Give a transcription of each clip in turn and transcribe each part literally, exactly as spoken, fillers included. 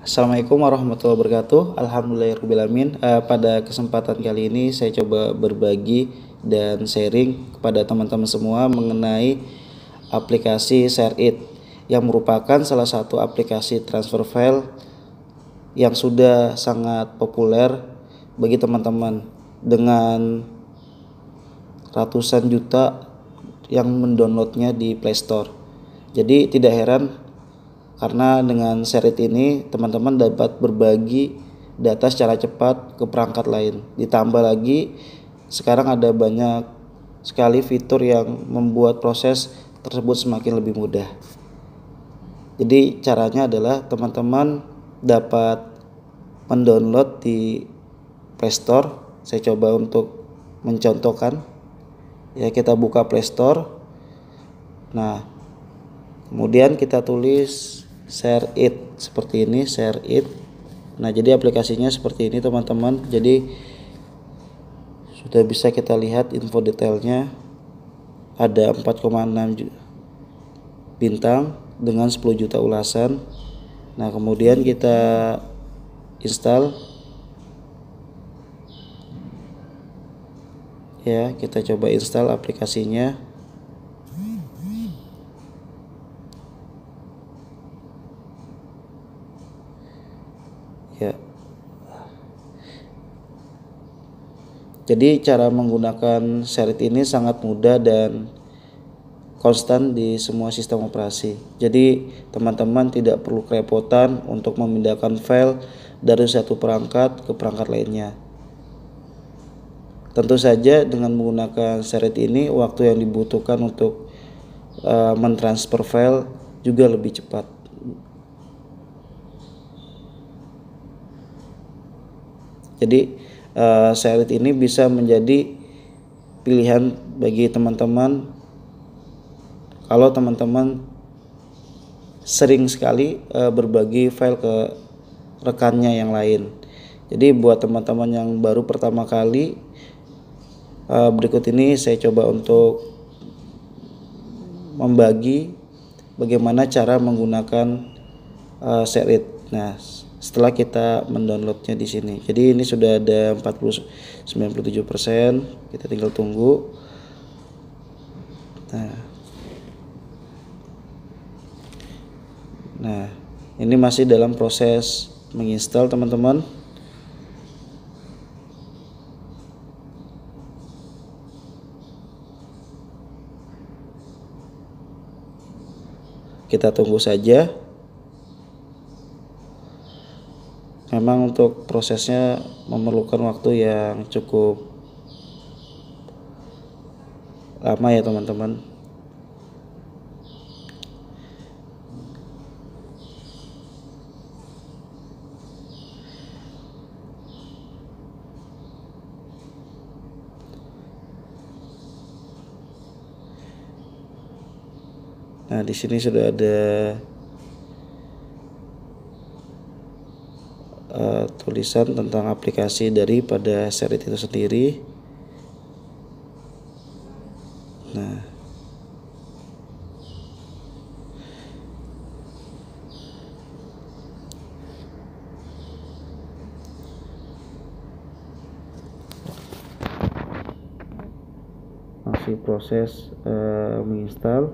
Assalamualaikum warahmatullahi wabarakatuh. Alhamdulillahirrahmanirrahim. Uh, pada kesempatan kali ini saya coba berbagi dan sharing kepada teman-teman semua mengenai aplikasi ShareIt yang merupakan salah satu aplikasi transfer file yang sudah sangat populer bagi teman-teman dengan ratusan juta yang mendownloadnya di Play Store. Jadi tidak heran karena dengan ShareIt ini teman-teman dapat berbagi data secara cepat ke perangkat lain. Ditambah lagi sekarang ada banyak sekali fitur yang membuat proses tersebut semakin lebih mudah. Jadi caranya adalah teman-teman dapat mendownload di Play Store. Saya coba untuk mencontohkan. Ya, kita buka Play Store. Nah, kemudian kita tulis ShareIt seperti ini, ShareIt. Nah, jadi aplikasinya seperti ini teman-teman. Jadi sudah bisa kita lihat info detailnya. Ada empat koma enam bintang dengan sepuluh juta ulasan. Nah, kemudian kita install. Ya, kita coba install aplikasinya. Ya. Jadi cara menggunakan ShareIt ini sangat mudah dan konstan di semua sistem operasi. Jadi teman-teman tidak perlu kerepotan untuk memindahkan file dari satu perangkat ke perangkat lainnya. Tentu saja dengan menggunakan ShareIt ini waktu yang dibutuhkan untuk uh, mentransfer file juga lebih cepat. Jadi uh, ShareIt ini bisa menjadi pilihan bagi teman-teman kalau teman-teman sering sekali uh, berbagi file ke rekannya yang lain. Jadi buat teman-teman yang baru pertama kali, uh, berikut ini saya coba untuk membagi bagaimana cara menggunakan uh, ShareIt. Nah, setelah kita mendownloadnya di sini, jadi ini sudah ada empat puluh sembilan puluh tujuh persen. Kita tinggal tunggu. Nah, nah ini masih dalam proses menginstal teman-teman. Kita tunggu saja. Memang untuk prosesnya memerlukan waktu yang cukup lama ya teman-teman. Nah, di sini sudah ada Uh, tulisan tentang aplikasi daripada ShareIt itu sendiri. Nah, masih proses uh, menginstal.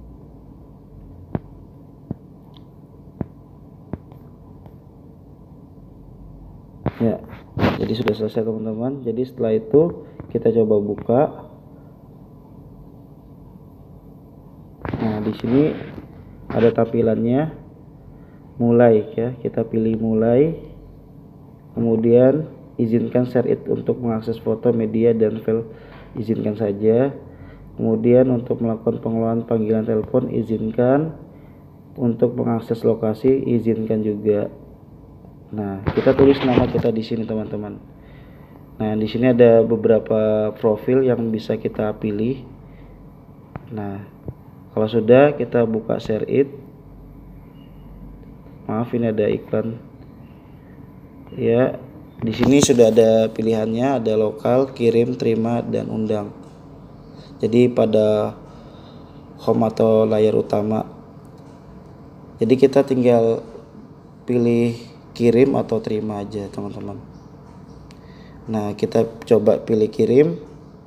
Ya, jadi sudah selesai teman-teman. Jadi setelah itu kita coba buka. Nah, di sini ada tampilannya mulai ya. Kita pilih mulai. Kemudian izinkan ShareIt untuk mengakses foto, media dan file, izinkan saja. Kemudian untuk melakukan pengelolaan panggilan telepon, izinkan. Untuk mengakses lokasi, izinkan juga. Nah, kita tulis nama kita di sini teman-teman. Nah, di sini ada beberapa profil yang bisa kita pilih. Nah, kalau sudah kita buka ShareIt. Maaf, ini ada iklan. Ya, di sini sudah ada pilihannya, ada lokal, kirim, terima dan undang. Jadi pada home atau layar utama. Jadi kita tinggal pilih kirim atau terima aja teman-teman. Nah, kita coba pilih kirim.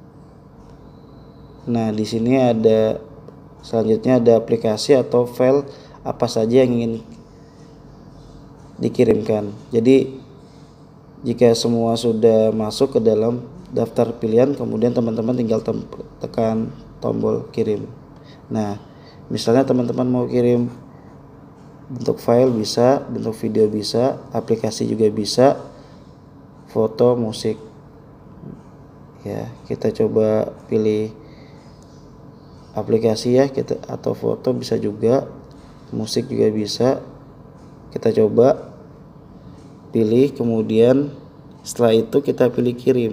Nah, di sini ada selanjutnya ada aplikasi atau file apa saja yang ingin dikirimkan. Jadi jika semua sudah masuk ke dalam daftar pilihan, kemudian teman-teman tinggal tekan tombol kirim. Nah, misalnya teman-teman mau kirim bentuk file bisa, bentuk video bisa, aplikasi juga bisa, foto, musik. Ya, kita coba pilih aplikasi ya, kita atau foto bisa juga, musik juga bisa. Kita coba pilih, kemudian setelah itu kita pilih kirim.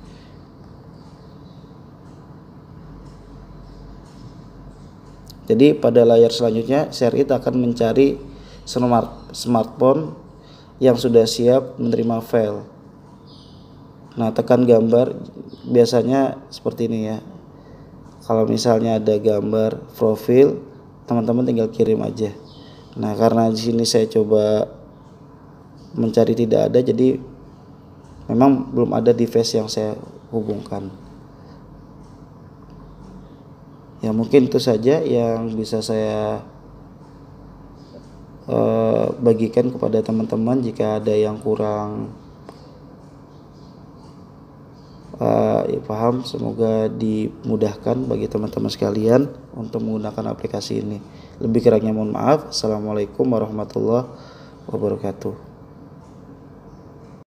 Jadi pada layar selanjutnya Share It akan mencari smart smartphone yang sudah siap menerima file. Nah, tekan gambar, biasanya seperti ini ya. Kalau misalnya ada gambar profil, teman-teman tinggal kirim aja. Nah, karena di sini saya coba mencari tidak ada, jadi memang belum ada device yang saya hubungkan. Ya, mungkin itu saja yang bisa saya uh, bagikan kepada teman-teman. Jika ada yang kurang uh, ya, paham, semoga dimudahkan bagi teman-teman sekalian untuk menggunakan aplikasi ini. Lebih kurangnya mohon maaf. Assalamualaikum warahmatullahi wabarakatuh.